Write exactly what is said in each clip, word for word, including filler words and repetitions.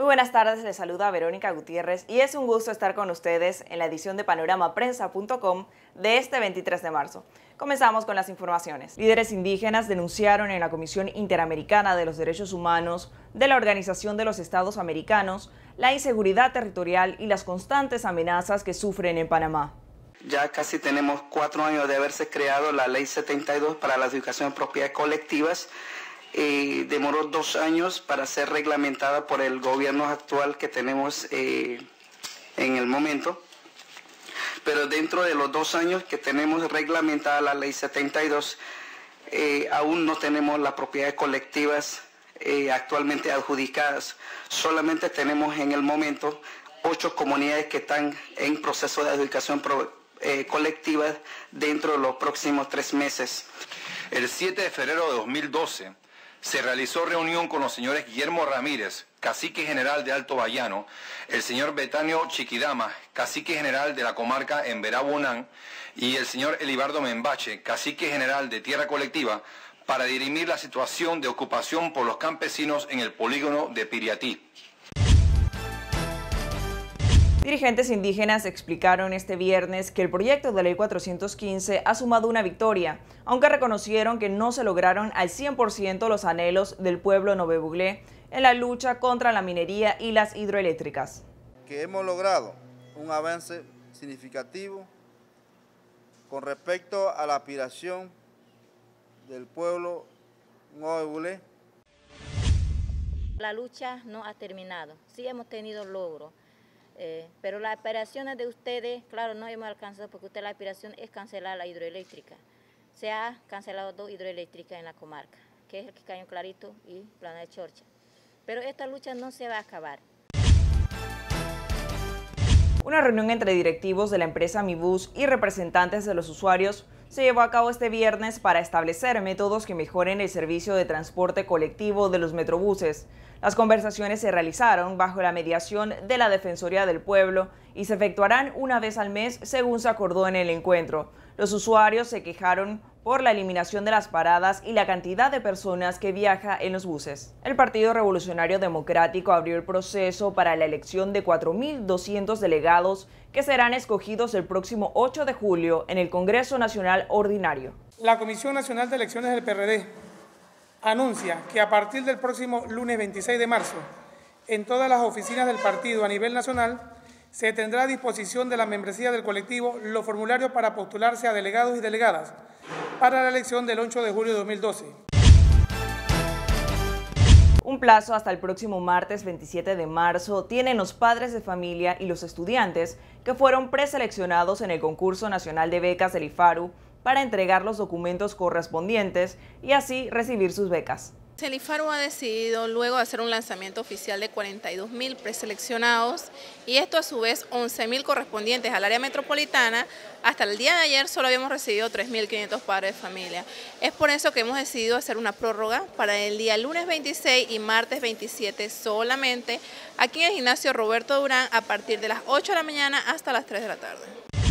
buenas tardes, les saluda Verónica Gutiérrez y es un gusto estar con ustedes en la edición de panorama prensa punto com de este veintitrés de marzo. Comenzamos con las informaciones. Líderes indígenas denunciaron en la Comisión Interamericana de los Derechos Humanos de la Organización de los Estados Americanos la inseguridad territorial y las constantes amenazas que sufren en Panamá. Ya casi tenemos cuatro años de haberse creado la Ley setenta y dos para la adjudicación de propiedades colectivas. Eh, demoró dos años para ser reglamentada por el gobierno actual que tenemos eh, en el momento. Pero dentro de los dos años que tenemos reglamentada la Ley setenta y dos, eh, aún no tenemos las propiedades colectivas eh, actualmente adjudicadas. Solamente tenemos en el momento ocho comunidades que están en proceso de adjudicación pro, eh, colectiva dentro de los próximos tres meses. El siete de febrero de dos mil doce se realizó reunión con los señores Guillermo Ramírez, cacique general de Alto Bayano, el señor Betanio Chiquidama, cacique general de la comarca en Verabonán, y el señor Elibardo Membache, cacique general de Tierra Colectiva, para dirimir la situación de ocupación por los campesinos en el polígono de Piriatí. Dirigentes indígenas explicaron este viernes que el proyecto de ley cuatrocientos quince ha sumado una victoria, aunque reconocieron que no se lograron al cien por ciento los anhelos del pueblo Novebuglé en la lucha contra la minería y las hidroeléctricas. Que hemos logrado un avance significativo con respecto a la aspiración del pueblo Novebuglé. La lucha no ha terminado, sí hemos tenido logros. Eh, pero las aspiraciones de ustedes, claro, no hemos alcanzado porque usted la aspiración es cancelar la hidroeléctrica. Se ha cancelado dos hidroeléctricas en la comarca, que es el Caño Clarito y Plana de Chorcha. Pero esta lucha no se va a acabar. Una reunión entre directivos de la empresa Mibus y representantes de los usuarios se llevó a cabo este viernes para establecer métodos que mejoren el servicio de transporte colectivo de los metrobuses. Las conversaciones se realizaron bajo la mediación de la Defensoría del Pueblo y se efectuarán una vez al mes según se acordó en el encuentro. Los usuarios se quejaron por la eliminación de las paradas y la cantidad de personas que viaja en los buses. El Partido Revolucionario Democrático abrió el proceso para la elección de cuatro mil doscientos delegados que serán escogidos el próximo ocho de julio en el Congreso Nacional Ordinario. La Comisión Nacional de Elecciones del P R D anuncia que a partir del próximo lunes veintiséis de marzo, en todas las oficinas del partido a nivel nacional, se tendrá a disposición de la membresía del colectivo los formularios para postularse a delegados y delegadas para la elección del ocho de julio de dos mil doce. Un plazo hasta el próximo martes veintisiete de marzo tienen los padres de familia y los estudiantes que fueron preseleccionados en el concurso nacional de becas del IFARU para entregar los documentos correspondientes y así recibir sus becas. El IFARU ha decidido luego hacer un lanzamiento oficial de cuarenta y dos mil preseleccionados y esto a su vez once mil correspondientes al área metropolitana. Hasta el día de ayer solo habíamos recibido tres mil quinientos padres de familia. Es por eso que hemos decidido hacer una prórroga para el día lunes veintiséis y martes veintisiete solamente aquí en el gimnasio Roberto Durán a partir de las ocho de la mañana hasta las tres de la tarde.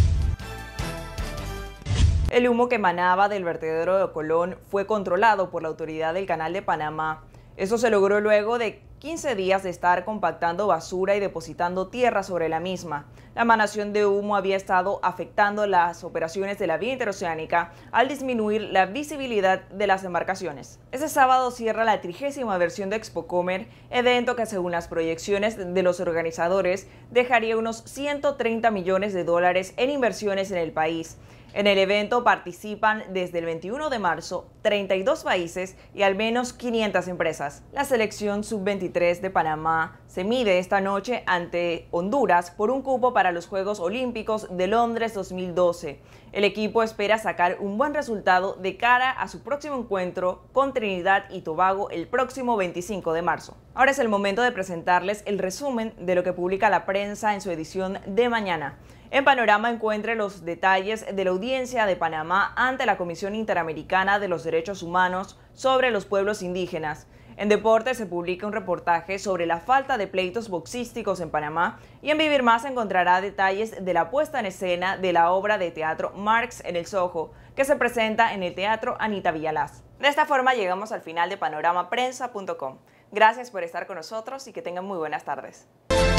El humo que emanaba del vertedero de Colón fue controlado por la autoridad del Canal de Panamá. Eso se logró luego de quince días de estar compactando basura y depositando tierra sobre la misma. La emanación de humo había estado afectando las operaciones de la vía interoceánica al disminuir la visibilidad de las embarcaciones. Este sábado cierra la trigésima versión de Expocomer, evento que según las proyecciones de los organizadores dejaría unos ciento treinta millones de dólares en inversiones en el país. En el evento participan desde el veintiuno de marzo treinta y dos países y al menos quinientas empresas. La selección sub veintitrés de Panamá se mide esta noche ante Honduras por un cupo para los Juegos Olímpicos de Londres dos mil doce. El equipo espera sacar un buen resultado de cara a su próximo encuentro con Trinidad y Tobago el próximo veinticinco de marzo. Ahora es el momento de presentarles el resumen de lo que publica la prensa en su edición de mañana. En Panorama encuentre los detalles de la audiencia de Panamá ante la Comisión Interamericana de los Derechos Humanos sobre los pueblos indígenas. En Deportes se publica un reportaje sobre la falta de pleitos boxísticos en Panamá y en Vivir Más encontrará detalles de la puesta en escena de la obra de teatro Marx en el Soho, que se presenta en el Teatro Anita Villalaz. De esta forma llegamos al final de panorama prensa punto com. Gracias por estar con nosotros y que tengan muy buenas tardes.